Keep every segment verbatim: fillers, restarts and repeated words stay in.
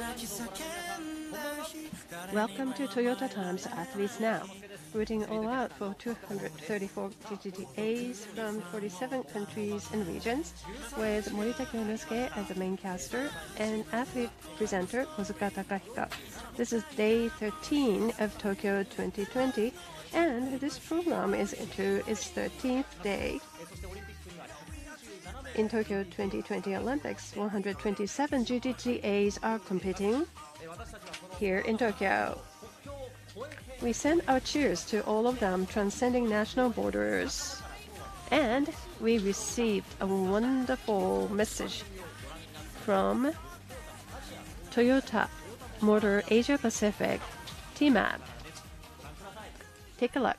Welcome to Toyotatimes Athletes Now, rooting all out for two hundred thirty-four G T T As from forty-seven countries and regions, with Morita Kyonosuke as the main caster and athlete presenter Kozuka Takahiko. This is day thirteen of Tokyo twenty twenty, and this program is into its thirteenth day. In Tokyo twenty twenty Olympics, one hundred twenty-seven G T T As are competing here in Tokyo. We send our cheers to all of them, transcending national borders. And we received a wonderful message from Toyota Motor Asia Pacific, T M A P. Take a look.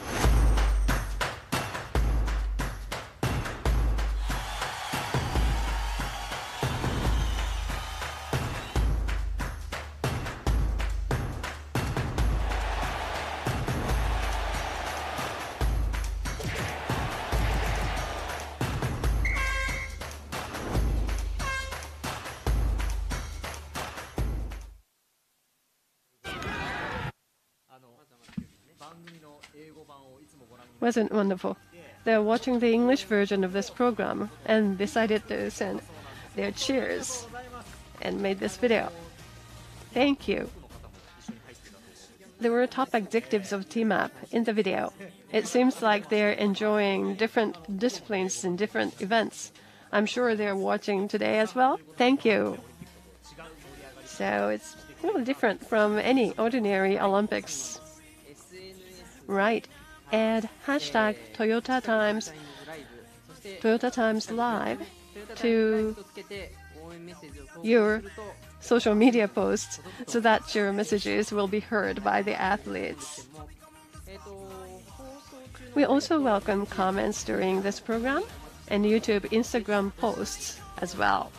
Wasn't wonderful? They're watching the English version of this program and decided to send their cheers and made this video. Thank you. There were top executives of T M A P in the video. It seems like they're enjoying different disciplines and different events. I'm sure they're watching today as well. Thank you. So it's really different from any ordinary Olympics. Right. Add hashtag Toyotatimes, Toyotatimes Live to your social media posts so that your messages will be heard by the athletes. We also welcome comments during this program and YouTube, Instagram posts as well.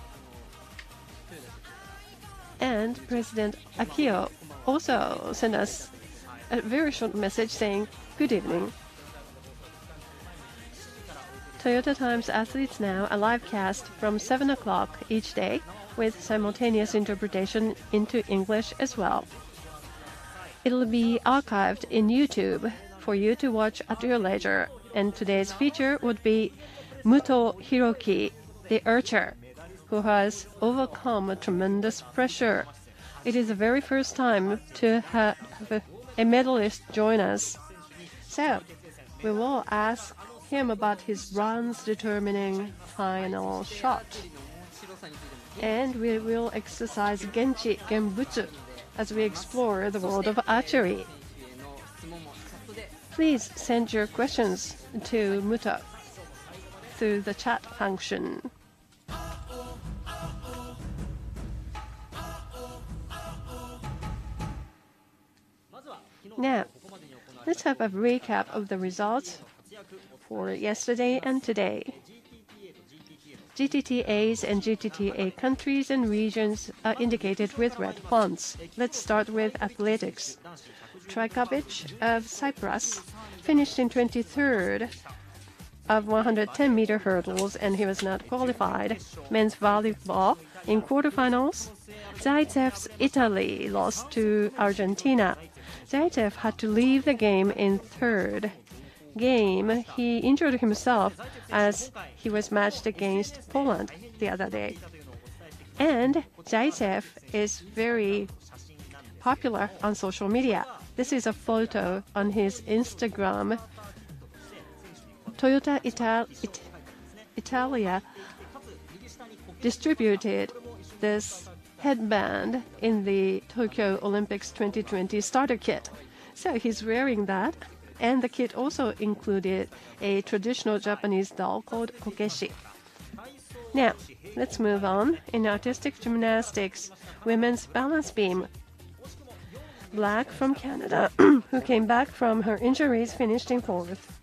And President Akio also sent us a very short message saying, "Good evening. Toyotatimes Athletes Now, a live cast from seven o'clock each day with simultaneous interpretation into English as well. It'll be archived in YouTube for you to watch at your leisure, and today's feature would be MUTO Hiroki, the archer, who has overcome a tremendous pressure. It is the very first time to have a a medalist join us. So, we will ask him about his bronze determining final shot. And we will exercise Genchi Genbutsu as we explore the world of archery. Please send your questions to MUTO through the chat function. Now, let's have a recap of the results for yesterday and today. G T T As and G T T A countries and regions are indicated with red fonts. Let's start with athletics. Trajkovic of Cyprus finished in twenty-third of one hundred ten meter hurdles, and he was not qualified. Men's volleyball in quarterfinals, Zaitsev's Italy lost to Argentina. Zaitsev had to leave the game in third game. He injured himself as he was matched against Poland the other day. And Zaitsev is very popular on social media. This is a photo on his Instagram. Toyota Ital It Italia distributed this headband in the Tokyo Olympics twenty twenty starter kit. So he's wearing that, and the kit also included a traditional Japanese doll called kokeshi. Now, let's move on. In artistic gymnastics, women's balance beam, Black from Canada, who came back from her injuries, finished in fourth.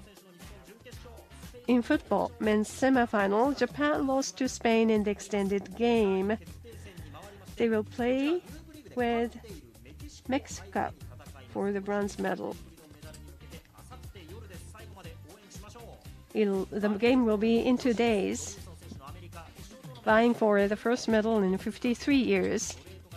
In football, men's semifinal, Japan lost to Spain in the extended game. They will play with Mexico for the bronze medal. It'll, the game will be in two days, vying for the first medal in fifty-three years.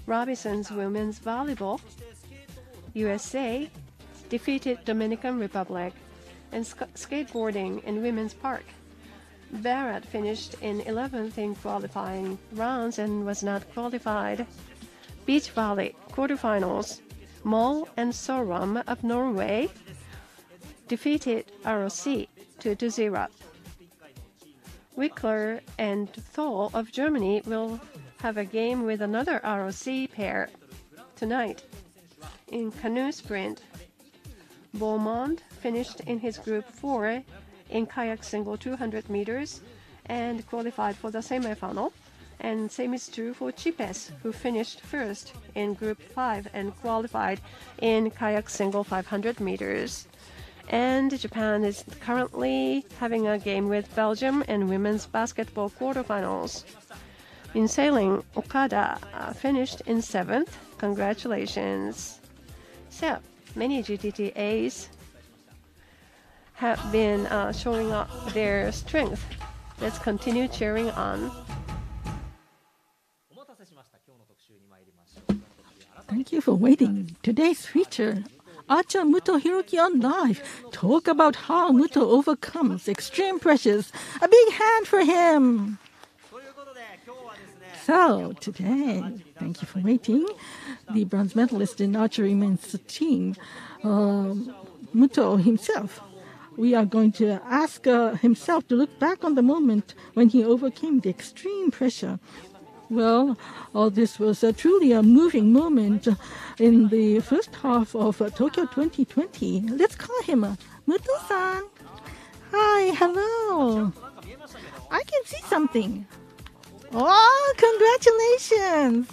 Robinson's women's volleyball, U S A defeated Dominican Republic. And sk skateboarding in women's park, Barrett finished in eleventh in qualifying rounds and was not qualified. Beach volley quarterfinals, Moll and Sorum of Norway defeated R O C two to zero. Wickler and Thol of Germany will have a game with another R O C pair tonight. In canoe sprint, Beaumont finished in his group four in kayak single two hundred meters and qualified for the semifinal. And same is true for Chipes, who finished first in group five and qualified in kayak single five hundred meters. And Japan is currently having a game with Belgium in women's basketball quarterfinals. In sailing, Okada uh, finished in seventh. Congratulations. So, many G T T As have been uh, showing up their strength. Let's continue cheering on. Thank you for waiting. Today's feature, Archer MUTO Hiroki on Live. Talk about how MUTO overcomes extreme pressures. A big hand for him. So today, thank you for waiting. The bronze medalist in archery men's team, uh, MUTO himself. We are going to ask uh, himself to look back on the moment when he overcame the extreme pressure. Well, uh, this was uh, truly a moving moment in the first half of uh, Tokyo twenty twenty. Let's call him uh, MUTO-san. Hi, hello. I can see something. Oh, congratulations!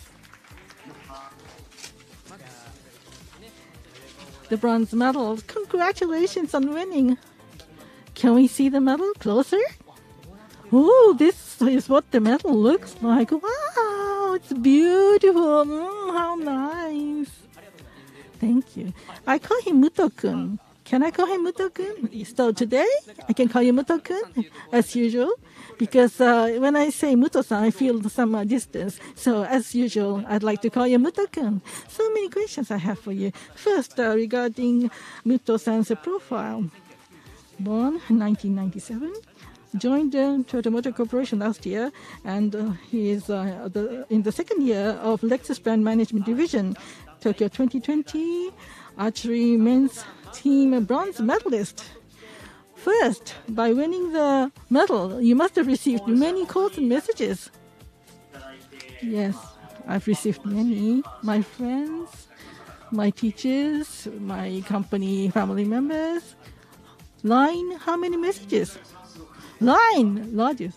The bronze medal. Congratulations on winning. Can we see the medal closer? Oh, this is what the medal looks like. Wow, it's beautiful. Mm, how nice. Thank you. I call him MUTO-kun. Can I call him MUTO-kun? So today, I can call you MUTO-kun, as usual. Because uh, when I say MUTO-san, I feel some uh, distance. So as usual, I'd like to call you MUTO-kun. So many questions I have for you. First, uh, regarding MUTO-san's profile. Born in nineteen ninety-seven, joined the Toyota Motor Corporation last year, and uh, he is uh, the, in the second year of Lexus Brand Management Division. Tokyo twenty twenty Archery Men's Team Bronze Medalist. First, by winning the medal, you must have received many calls and messages. Yes, I've received many. My friends, my teachers, my company family members. Line, how many messages? Line, largest.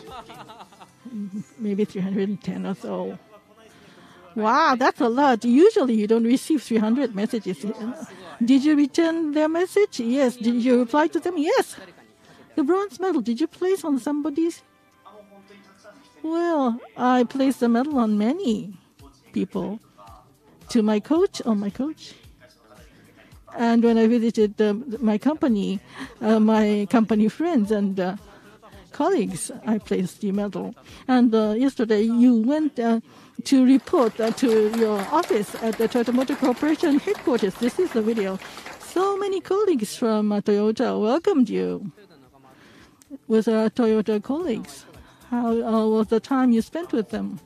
Maybe three hundred ten or so. Wow, that's a lot. Usually you don't receive three hundred messages. Did you return their message? Yes. Did you reply to them? Yes. The bronze medal, did you place on somebody's? Well, I placed the medal on many people. To my coach, on my coach. And when I visited uh, my company, uh, my company friends and uh, colleagues, I placed the medal. And uh, yesterday you went uh, to report uh, to your office at the Toyota Motor Corporation headquarters. This is the video. So many colleagues from uh, Toyota welcomed you with our Toyota colleagues. How uh, was the time you spent with them?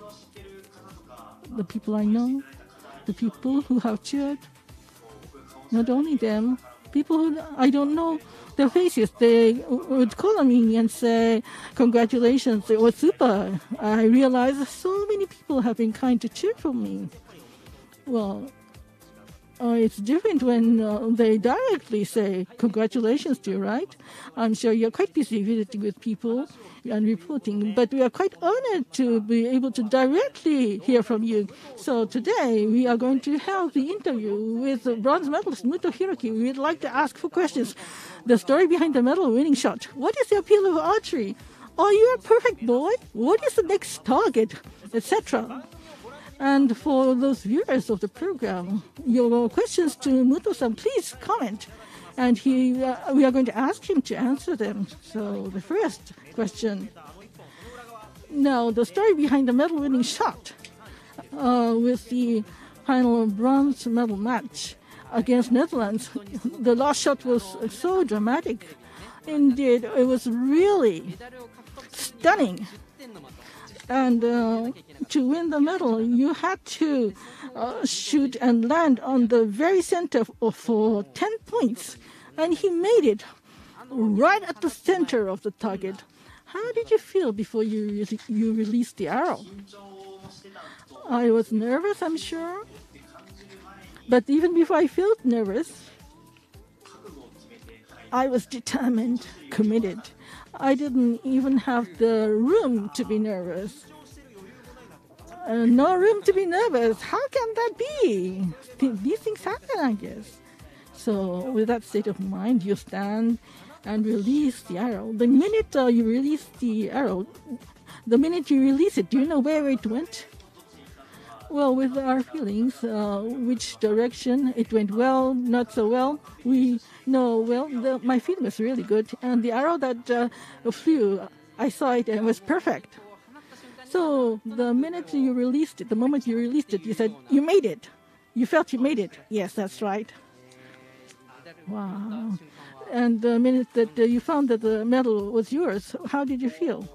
The people I know, the people who have cheered. Not only them, people who I don't know their faces, they would call me and say, congratulations, it was super. I realized so many people have been kind to cheer for me. Well, uh, it's different when uh, they directly say congratulations to you, right? I'm sure you're quite busy visiting with people and reporting, but we are quite honored to be able to directly hear from you. So today we are going to have the interview with the bronze medalist MUTO Hiroki. We'd like to ask four questions. The story behind the medal winning shot. What is the appeal of archery? Are you a perfect boy? What is the next target? Etc. And for those viewers of the program, your questions to MUTO-san, please comment. And he, uh, we are going to ask him to answer them. So the first question. Now, the story behind the medal winning shot. uh, with the final bronze medal match against Netherlands. The last shot was so dramatic. Indeed, it was really stunning. And uh, to win the medal, you had to uh, shoot and land on the very center for, for ten points. And he made it right at the center of the target. How did you feel before you, re- you released the arrow? I was nervous, I'm sure. But even before I felt nervous, I was determined, committed. I didn't even have the room to be nervous. Uh, no room to be nervous. How can that be? Th- these things happen, I guess. So with that state of mind, you stand and release the arrow. The minute uh, you release the arrow, the minute you release it, do you know where it went? Well, with our feelings, uh, which direction it went well, not so well, we know, well, the, my feeling was really good. And the arrow that uh, flew, I saw it and it was perfect. So the minute you released it, the moment you released it, you said, you made it. You felt you made it. Yes, that's right. Wow. And the minute that uh, you found that the medal was yours, how did you feel?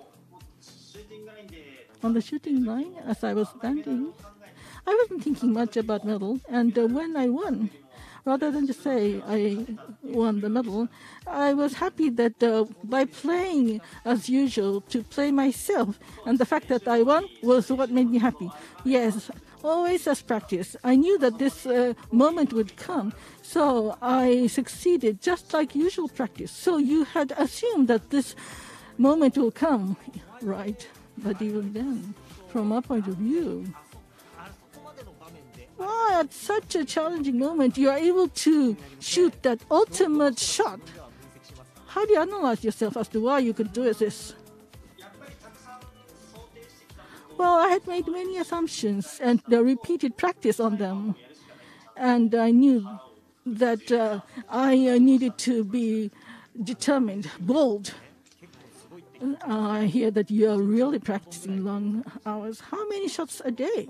On the shooting line, as I was standing, I wasn't thinking much about medal, and uh, when I won, rather than just say I won the medal, I was happy that uh, by playing as usual, to play myself, and the fact that I won was what made me happy. Yes, always as practice. I knew that this uh, moment would come, so I succeeded just like usual practice. So you had assumed that this moment will come, right? But even then, from our point of view, wow, at such a challenging moment, you are able to shoot that ultimate shot. How do you analyze yourself as to why you could do this? Well, I had made many assumptions and uh, repeated practice on them. And I knew that uh, I uh, needed to be determined, bold. Uh, I hear that you are really practicing long hours. How many shots a day?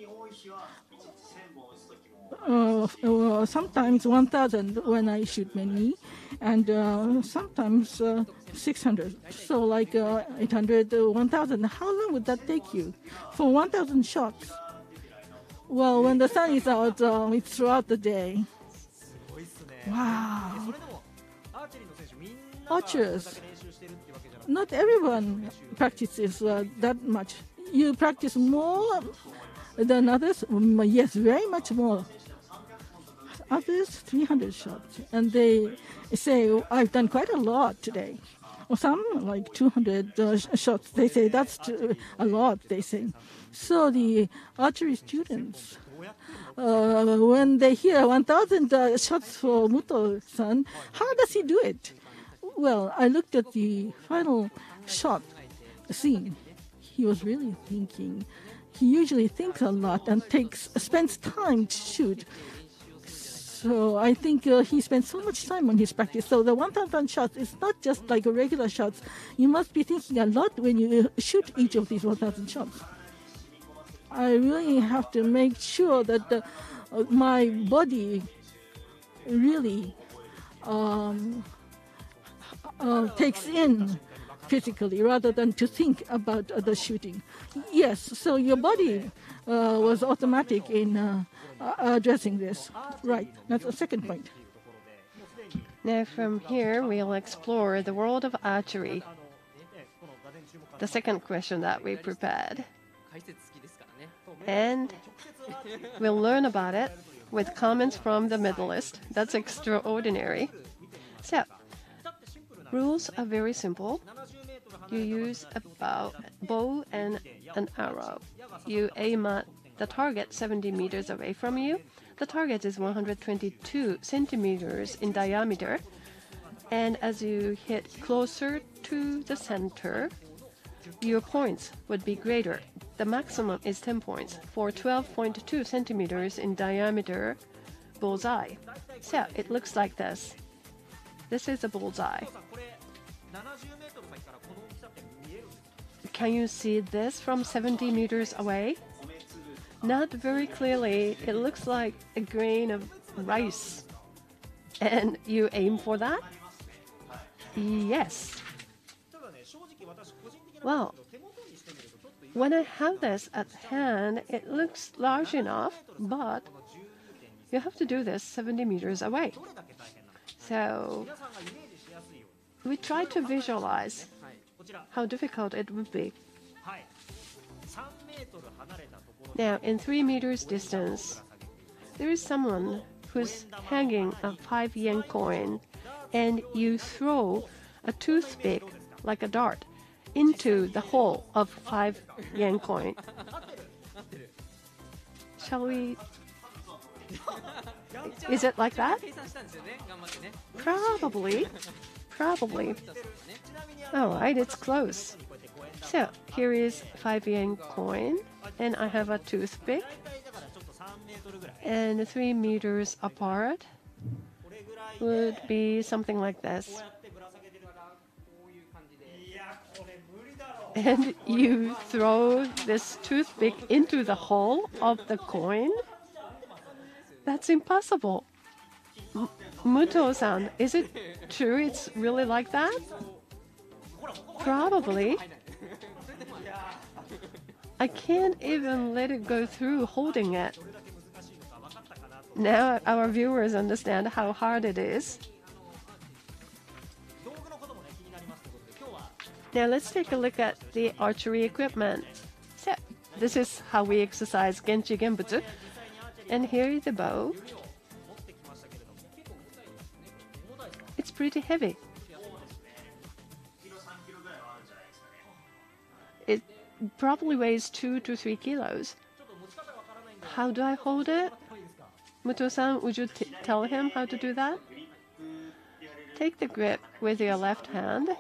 Uh, uh, sometimes one thousand when I shoot many, and uh, sometimes uh, six hundred. So like uh, eight hundred, uh, one thousand. How long would that take you for one thousand shots? Well, when the sun is out, uh, it's throughout the day. Wow. Archers. Not everyone practices uh, that much. You practice more than others? Yes, very much more. Others, three hundred shots. And they say, oh, I've done quite a lot today. Or some, like two hundred uh, shots. They say, that's too, a lot, they say. So the archery students, uh, when they hear one thousand uh, shots for Muto-san, how does he do it? Well, I looked at the final shot scene. He was really thinking. He usually thinks a lot and takes spends time to shoot. So I think uh, he spends so much time on his practice. So the one thousand shots is not just like a regular shots. You must be thinking a lot when you shoot each of these one thousand shots. I really have to make sure that the, uh, my body really um, uh, takes in physically rather than to think about uh, the shooting. Yes, so your body uh, was automatic in uh, uh, addressing this. Right, that's the second point. Now from here, we'll explore the world of archery. The second question that we prepared. And we'll learn about it with comments from the medalist. That's extraordinary. So, rules are very simple. You use a bow, bow and an arrow. You aim at the target seventy meters away from you. The target is one hundred twenty-two centimeters in diameter. And as you hit closer to the center, your points would be greater. The maximum is ten points for twelve point two centimeters in diameter bullseye. So it looks like this. This is a bullseye. Can you see this from seventy meters away? Not very clearly. It looks like a grain of rice. And you aim for that? Yes. Well, when I have this at hand, it looks large enough, but you have to do this seventy meters away. So we try to visualize how difficult it would be. Now, in three meters distance, there is someone who's hanging a five yen coin, and you throw a toothpick like a dart into the hole of five yen coin. Shall we? Is it like that? Probably. Probably. All right, it's close. So here is five yen coin, and I have a toothpick, and three meters apart would be something like this. And you throw this toothpick into the hole of the coin? That's impossible. M Muto-san, is it true it's really like that? Probably. I can't even let it go through holding it. Now our viewers understand how hard it is. Now let's take a look at the archery equipment. So this is how we exercise Genchi Genbutsu. And here is the bow. It's pretty heavy. It probably weighs two to three kilos. How do I hold it? Muto-san, would you t tell him how to do that? Take the grip with your left hand.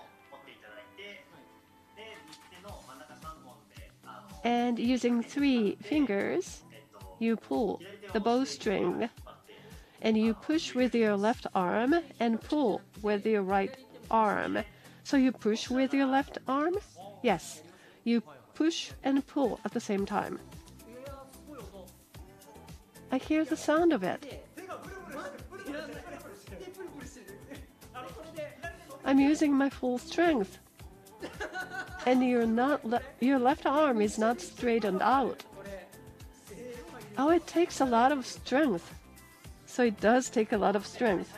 And using three fingers, you pull the bowstring. And you push with your left arm and pull with your right arm. So you push with your left arm? Yes. You push and pull at the same time. I hear the sound of it. I'm using my full strength. And you're not le your left arm is not straightened out. Oh, it takes a lot of strength. So it does take a lot of strength.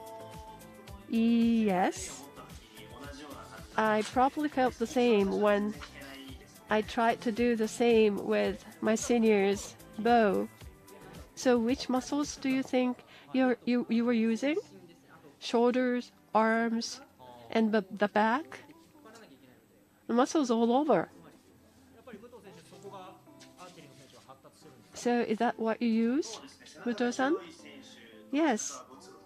Yes. I probably felt the same when I tried to do the same with my senior's bow. So which muscles do you think you're, you, you were using? Shoulders, arms, and the, the back? The muscles all over. So is that what you use, Muto-san? Yes.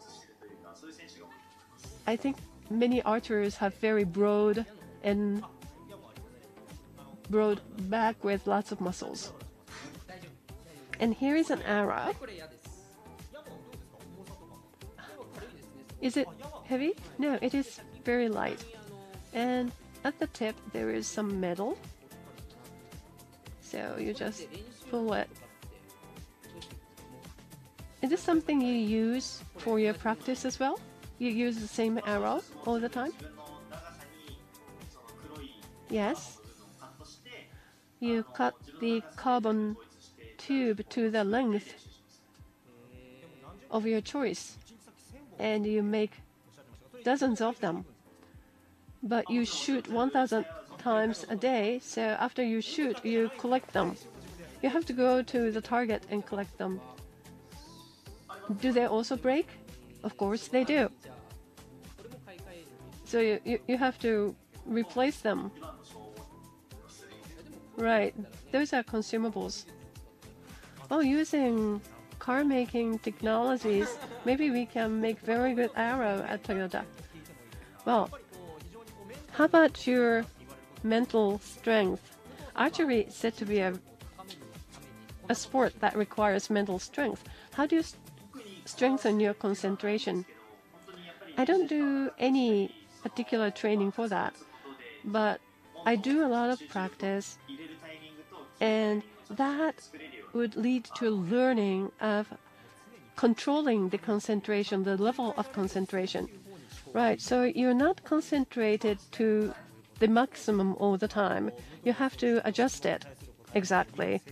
I think many archers have very broad and broad back with lots of muscles. And here is an arrow. Is it heavy? No, it is very light. And at the tip there is some metal. So you just pull it. Is this something you use for your practice as well? You use the same arrow all the time? Yes. You cut the carbon tube to the length of your choice, and you make dozens of them. But you shoot one thousand times a day, so after you shoot, you collect them. You have to go to the target and collect them. Do they also break? Of course they do. So you, you, you have to replace them. Right, those are consumables. Oh, using car making technologies, maybe we can make very good arrow at Toyota. Well, how about your mental strength? Archery is said to be a, a sport that requires mental strength. How do you strengthen your concentration? I don't do any particular training for that, but I do a lot of practice, and that would lead to learning of controlling the concentration, the level of concentration. Right, so you're not concentrated to the maximum all the time. You have to adjust it. Exactly.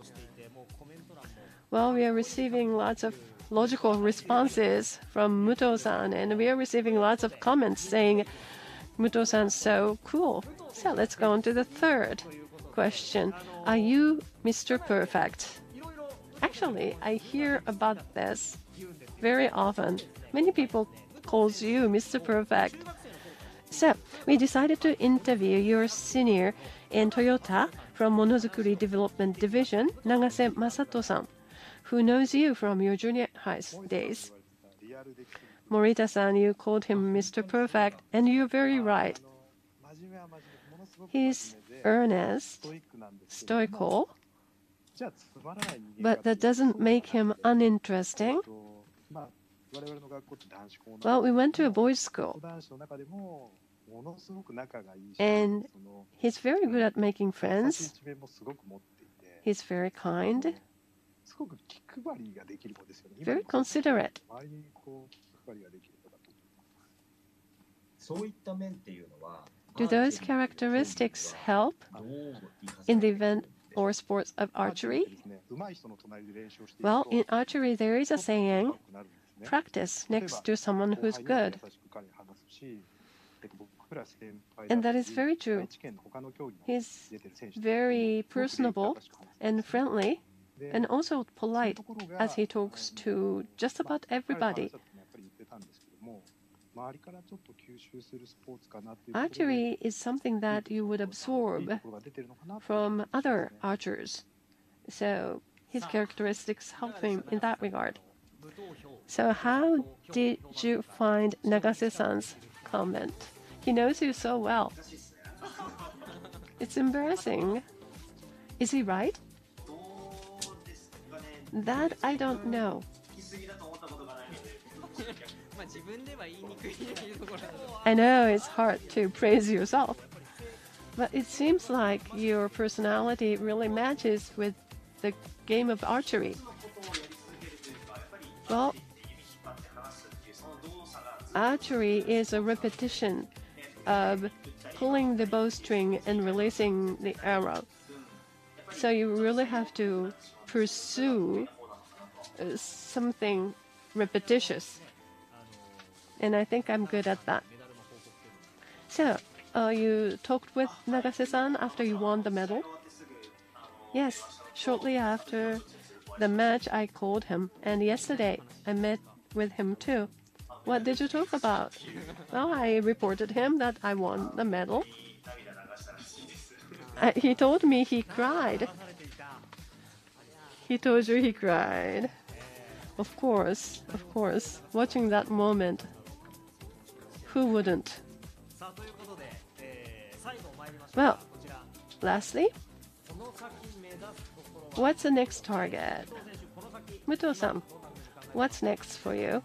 Well, we are receiving lots of logical responses from Muto-san, and we are receiving lots of comments saying, Muto-san's so cool. So let's go on to the third question. Are you Mister Perfect? Actually, I hear about this very often. Many people calls you Mister Perfect. So we decided to interview your senior in Toyota from Monozukuri Development Division, Nagase Masato-san, who knows you from your junior high days. Morita-san, you called him Mister Perfect, and you're very right. He's earnest, stoical, but that doesn't make him uninteresting. Well, we went to a boys' school, and he's very good at making friends. He's very kind, very considerate. Do those characteristics help in the event or sports of archery? Well, in archery, there is a saying, practice next to someone who's good. And that is very true. He's very personable and friendly, and also polite as he talks to just about everybody. Archery is something that you would absorb from other archers. So his characteristics help him in that regard. So how did you find Nagase-san's comment? He knows you so well. It's embarrassing. Is he right? That I don't know. I know it's hard to praise yourself, but it seems like your personality really matches with the game of archery. Well, archery is a repetition of pulling the bowstring and releasing the arrow. So you really have to pursue uh, something repetitious. And I think I'm good at that. So, uh, you talked with Nagase-san after you won the medal? Yes, shortly after the match I called him. And yesterday I met with him too. What did you talk about? Well, I reported him that I won the medal. Uh, he told me he cried. He told you he cried. Of course, of course. Watching that moment, who wouldn't? Well, lastly, what's the next target? Muto-san, what's next for you?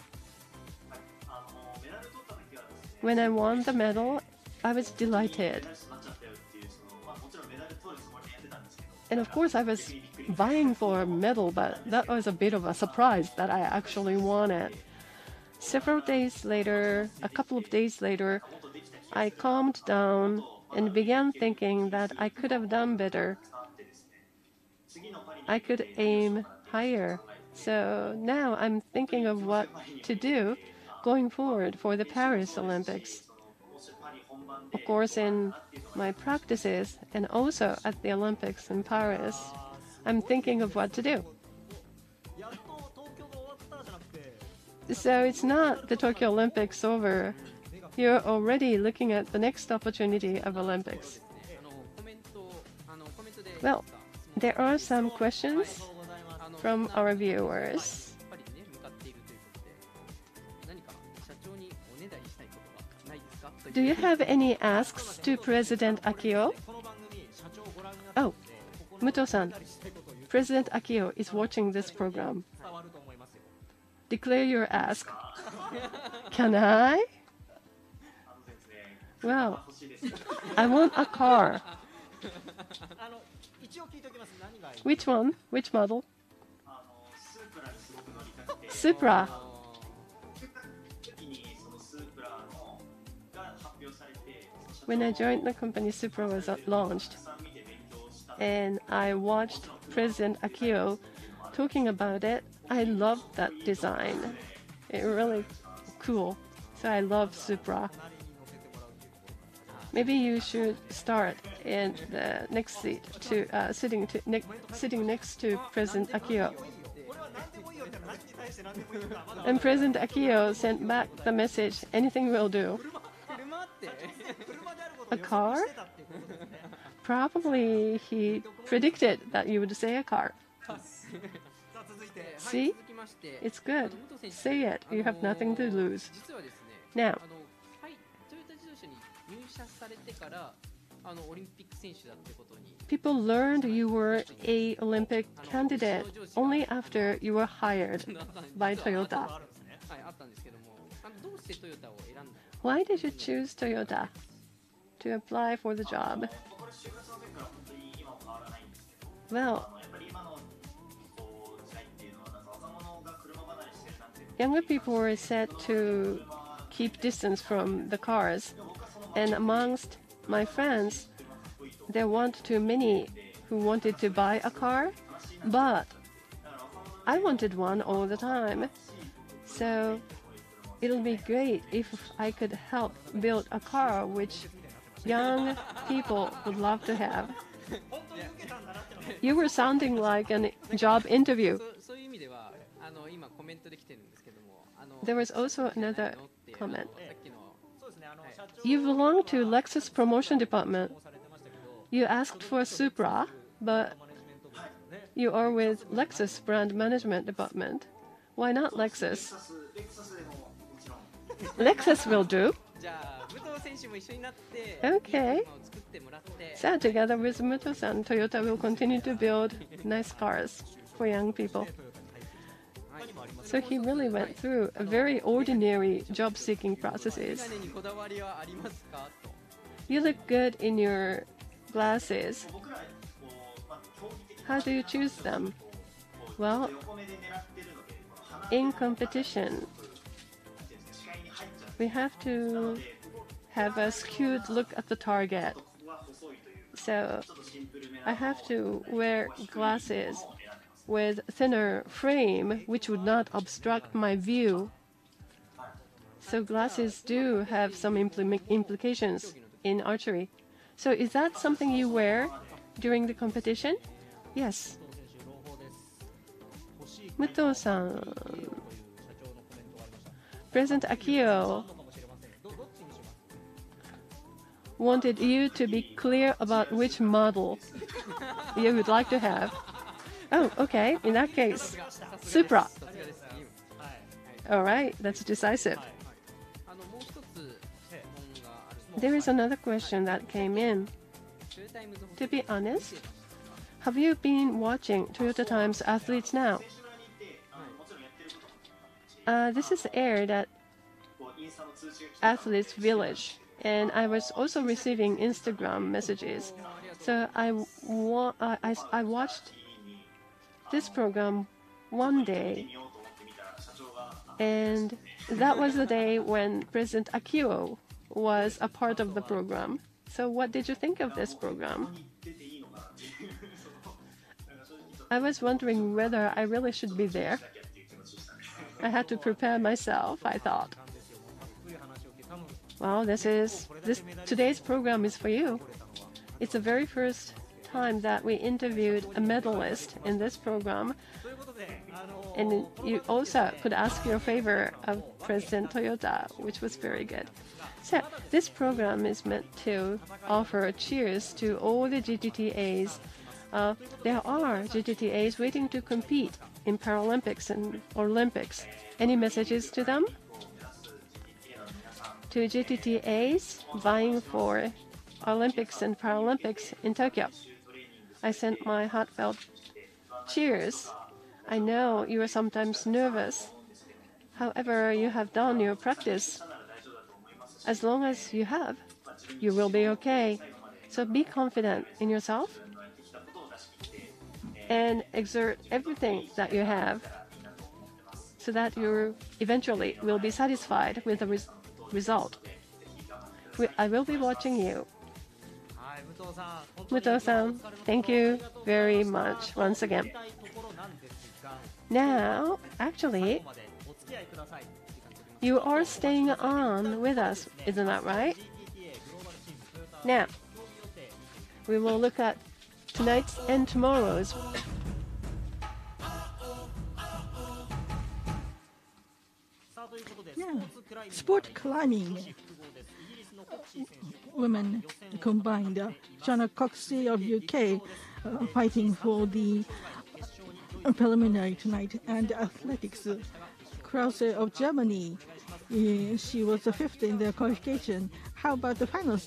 When I won the medal, I was delighted. And of course, I was vying for a medal, but that was a bit of a surprise that I actually won it. Several days later, a couple of days later, I calmed down and began thinking that I could have done better. I could aim higher. So now I'm thinking of what to do going forward for the Paris Olympics. Of course, in my practices and also at the Olympics in Paris, I'm thinking of what to do. So it's not the Tokyo Olympics over. You're already looking at the next opportunity of Olympics. Well, there are some questions from our viewers. Do you have any asks to President Akio? Oh, Muto-san, President Akio is watching this program. Declare your ask. Can I? Well, I want a car. Which one? Which model? Supra. When I joined the company, Supra was launched. And I watched President Akio talking about it. I loved that design. It really cool. So I love Supra. Maybe you should start in the next seat to uh, sitting to ne sitting next to President Akio. And President Akio sent back the message, anything will do. A car? Probably he predicted that you would say a car. See? It's good. Say it. You have nothing to lose. Now, people learned you were an Olympic candidate only after you were hired by Toyota. Why did you choose Toyota to apply for the job? Well, younger people were said to keep distance from the cars, and amongst my friends, there weren't too many who wanted to buy a car, but I wanted one all the time. So it'll be great if I could help build a car which young people would love to have. You were sounding like a job interview. There was also another comment. You belong to Lexus promotion department. You asked for a Supra, but you are with Lexus brand management department. Why not Lexus? Lexus will do. Okay. So together with Muto-san, Toyota will continue to build nice cars for young people. So he really went through a very ordinary job-seeking processes. You look good in your glasses. How do you choose them? Well, in competition, we have to have a skewed look at the target. So I have to wear glasses with thinner frame, which would not obstruct my view. So glasses do have some impl implications in archery. So is that something you wear during the competition? Yes. Muto-san, President Akio wanted you to be clear about which model you would like to have. Oh, okay. In that case, Supra. All right, that's decisive. There is another question that came in. To be honest, have you been watching Toyotatimes Athletes Now? Uh, this is aired at Athletes Village, and I was also receiving Instagram messages. So I, wa uh, I, I watched this program one day, and that was the day when President Akio was a part of the program. So what did you think of this program? I was wondering whether I really should be there. I had to prepare myself, I thought. Well, this is this today's program is for you. It's the very first time that we interviewed a medalist in this program, and you also could ask your favor of President Toyota, which was very good. So this program is meant to offer cheers to all the G T T As. Uh, there are G T T As waiting to compete in Paralympics and Olympics. Any messages to them? To G T T As vying for Olympics and Paralympics in Tokyo, I sent my heartfelt cheers. I know you are sometimes nervous. However, you have done your practice. As long as you have, you will be okay. So be confident in yourself and exert everything that you have. so that you eventually will be satisfied with the res result. We, I will be watching you. Muto-san, thank you very much once again. Now, actually, you are staying on with us, isn't that right? Now, we will look at tonight's and tomorrow's. Yeah, sport climbing. Women combined. Uh, Shana Coxey of U K uh, fighting for the uh, preliminary tonight, and athletics. Uh, Krause of Germany. Uh, she was the fifth in the qualification. How about the finals?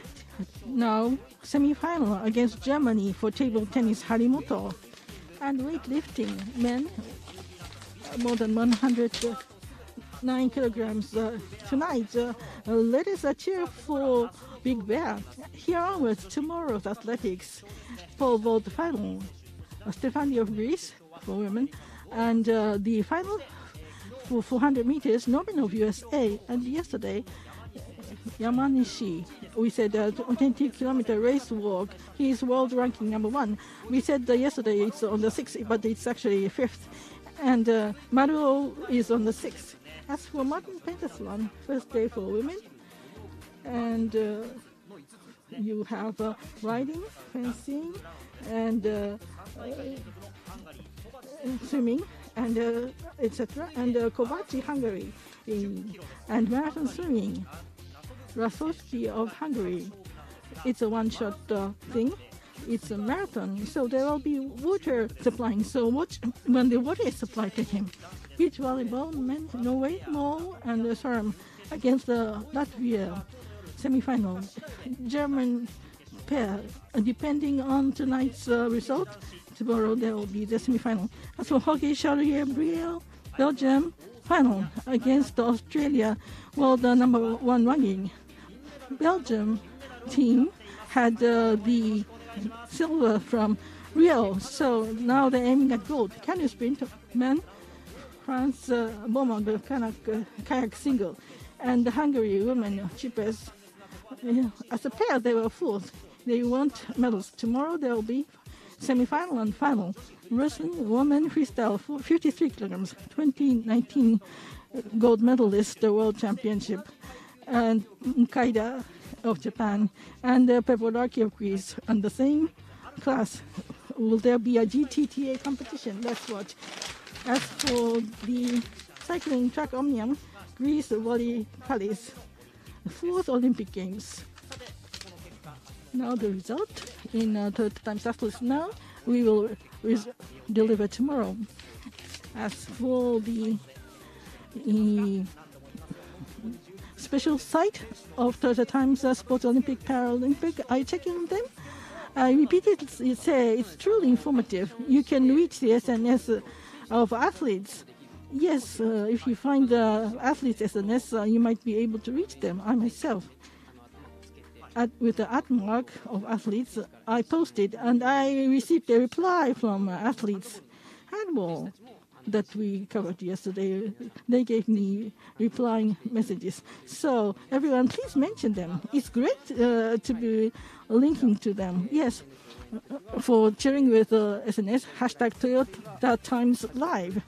Now, semi-final against Germany for table tennis Harimoto. And weightlifting, men, more than one hundred nine kilograms uh, tonight. Uh, uh, let us uh, cheer for Big Bear. Here onwards, tomorrow's athletics. Pole vault final, uh, Stefani of Greece for women. And uh, the final for four hundred meters, Norman of U S A. And yesterday, Yamanishi, we said uh, twenty kilometer race walk. He is world ranking number one. We said uh, yesterday it's on the sixth, but it's actually fifth. And uh, Maruo is on the sixth. As for Martin Pentathlon, first day for women. And uh, you have uh, riding, fencing, and uh, uh, swimming, and uh, et cetera. And uh, Kovaci, Hungary, in, and marathon swimming. Rasowski of Hungary. It's a one-shot uh, thing. It's a marathon, so there will be water supplying. So watch when the water is supplied to him. Beach volleyball, men, Norway, Mo, and uh, Sarm against the Latvia semi-final. German pair, uh, depending on tonight's uh, result, tomorrow there will be the semi-final. As for hockey, Charlie Brielle, Belgium, final against Australia, world uh, number one ranking. Belgium team had uh, the silver from Rio, so now they're aiming at gold. Canoe sprint, men, France, uh, Bomag, kayak, uh, kayak single, and Hungary women, Chipes. Uh, as a pair, they were fourth. They want medals. Tomorrow there will be semi-final and final. Wrestling, women freestyle, fifty-three kilograms, twenty nineteen gold medalist, the world championship, and Kaida of Japan, and uh, Pepodarki of Greece. On the same class, will there be a G T T A competition? Let's watch. As for the cycling track omnium, Greece, Wally Palace, fourth Olympic Games. Now the result in uh, Toyotatimes athletes. Now we will deliver tomorrow. As for the uh, special site of Toyotatimes uh, Sports Olympic Paralympic, I check in them. I repeatedly say it's truly informative. You can reach the S N S of athletes. Yes, uh, if you find the uh, athletes S N S, uh, you might be able to reach them. I myself, at, with the at mark of athletes, I posted, and I received a reply from uh, athletes. Handball that we covered yesterday, they gave me replying messages. So everyone, please mention them. It's great uh, to be linking to them. Yes, for cheering with uh, S N S, hashtag Toyotatimes Live.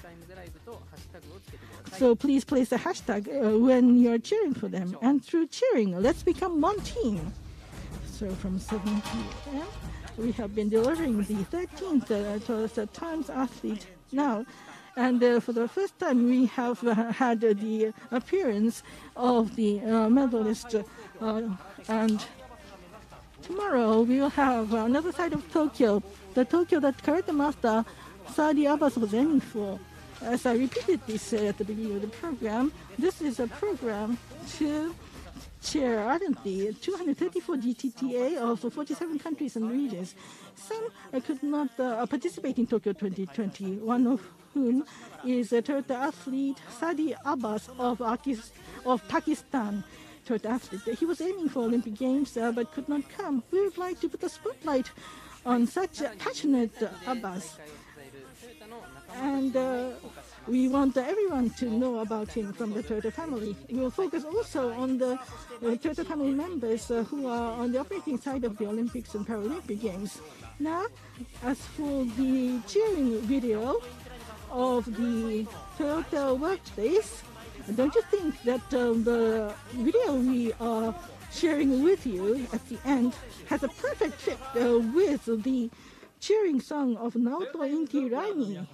So please place a hashtag uh, when you're cheering for them. And through cheering, let's become one team. So from seven p m, we have been delivering the thirteenth uh, Toyotatimes athlete now. And uh, for the first time, we have uh, had uh, the appearance of the uh, medalist. Uh, and tomorrow, we will have another side of Tokyo, the Tokyo that Karate Master Sadi Abbas was aiming for. As I repeatedly said at the beginning of the program, this is a program to chair ardently two hundred thirty-four G T T A of forty-seven countries and regions. Some uh, could not uh, participate in Tokyo twenty twenty, one of whom is a Toyota athlete Sadi Abbas of, Akis, of Pakistan. Toyota athlete. He was aiming for Olympic Games uh, but could not come. We would like to put a spotlight on such a passionate uh, Abbas. And uh, we want everyone to know about him from the Toyota family. We will focus also on the uh, Toyota family members uh, who are on the operating side of the Olympics and Paralympic Games. Now, as for the cheering video of the Toyota workplace, don't you think that uh, the video we are sharing with you at the end has a perfect fit uh, with the cheering song of Naoto Intirani?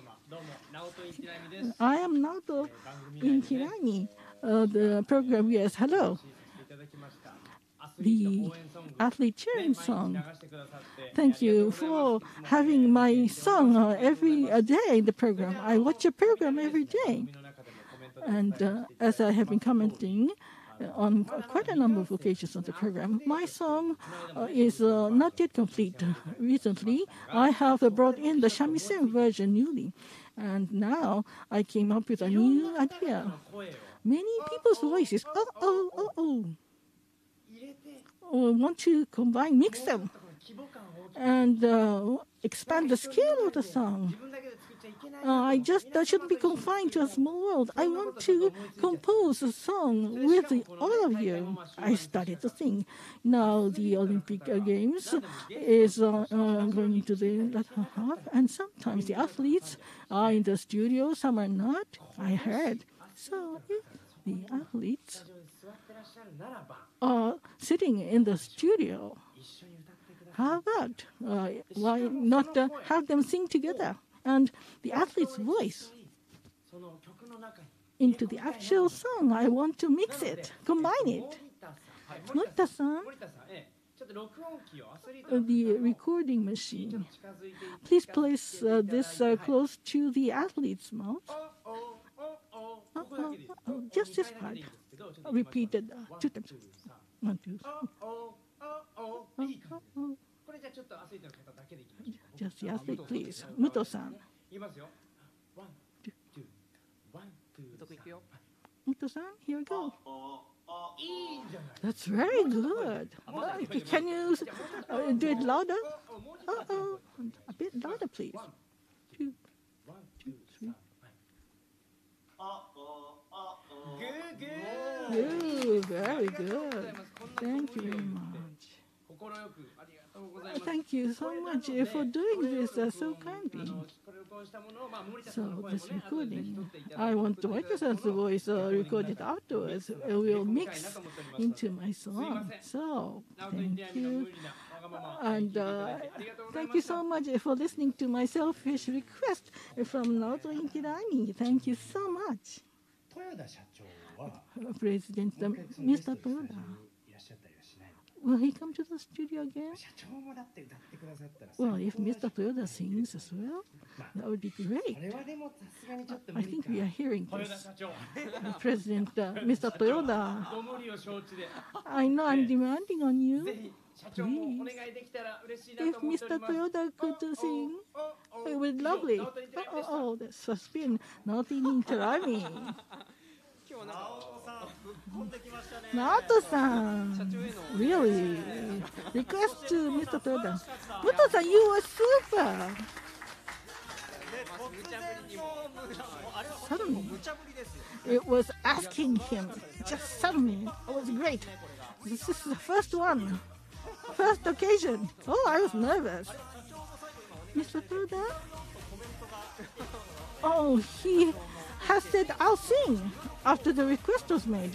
I am Naoto Intirani. Uh, the program, yes, hello. The athlete cheering song. Thank you for having my song uh, every uh, day in the program. I watch your program every day. And uh, as I have been commenting uh, on quite a number of occasions on the program, my song uh, is uh, not yet complete. Recently, I have uh, brought in the shamisen version newly. And now I came up with a new idea. Many people's voices, oh, oh, oh, oh, oh, want to combine, mix them, and uh, expand the scale of the song. Uh, I just uh, shouldn't be confined to a small world. I want to compose a song with the, all of you. I started to sing. Now the Olympic uh, Games is uh, uh, going to the latter half, and sometimes the athletes are in the studio, some are not. I heard. So if the athletes are sitting in the studio, how about uh, why not uh, have them sing together? And the athlete's voice into the actual song. I want to mix it, combine it. Morita-san, uh, the recording machine. Please place uh, this uh, close to the athlete's mouth. Oh, oh, oh, just this part. Repeated uh, two times. One, two, three. Oh, oh, oh. Just the athlete, please. Muto-san. Muto-san, here we go. That's very good. Uh, can you uh, do it louder? Uh-oh. A bit louder, please. Two, two, three. Good, very good. Thank you very much. Thank you so much uh, for doing this uh, so kindly. So this recording, I want Morita-san's voice uh, recorded afterwards. It will mix into my song. So thank you. And uh, thank you so much for listening to my selfish request from Naoto Intirani. Thank you so much. President uh, Mister Toyoda. Will he come to the studio again? Well, if Mister Toyoda sings as well, that would be great. I think we are hearing this. Uh, President uh, Mister Toyoda, I know I'm demanding on you. Please, if Mister Toyoda could sing, it would be lovely. Oh, oh, oh, that's a spin. Nothing interrupt me. Naoto-san, really? Request to Mister Toyoda. Muto-san, you were super. Suddenly, it was asking him. Just suddenly, it was great. This is the first one, first occasion. Oh, I was nervous. Mister Toyoda? Oh, he has said, I'll sing after the request was made.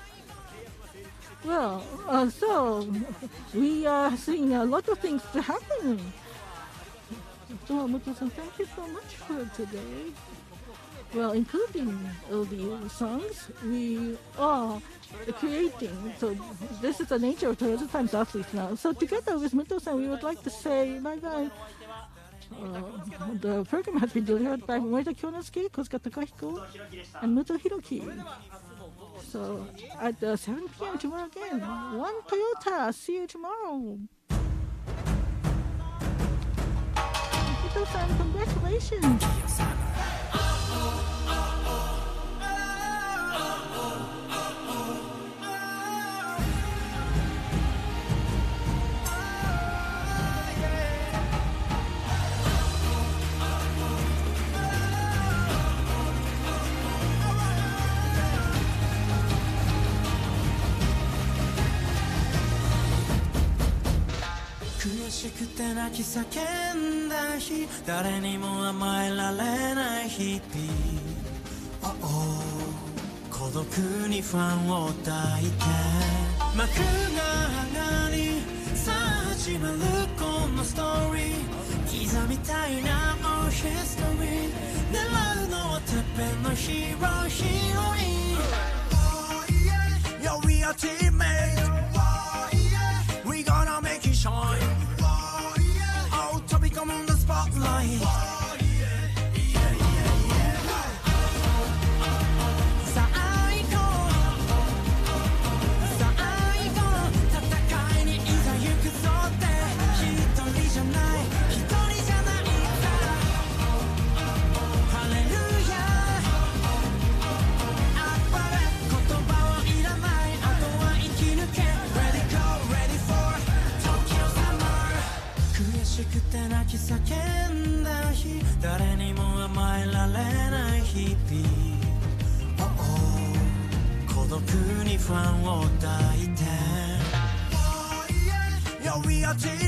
Well, uh, so we are seeing a lot of things happening. So, Muto-san, thank you so much for today. Well, including all the songs we are creating. So this is the nature of Toyotatimes athletes now. So together with Muto-san, we would like to say bye-bye. Uh, the program has been delivered by Morita Kyonosuke, Kozuka Takahiko, and MUTO Hiroki. So at uh, seven p m tomorrow again, one Toyota. See you tomorrow. Muto-san, congratulations. しくて泣き叫んだ日誰にも甘えられない日々、oh oh、孤独にファンを抱いて幕が上がりさあ始まるこのストーリー刻みたいな Our history 狙うのはてっぺんのヒーローヒーロイン Yo we are teammates We gonna make it shine Oh 飛び込むんだスポットライト泣き叫んだ日誰にも甘えられない日々、oh oh、孤独にファンを抱いて、oh yeah、Yo we are team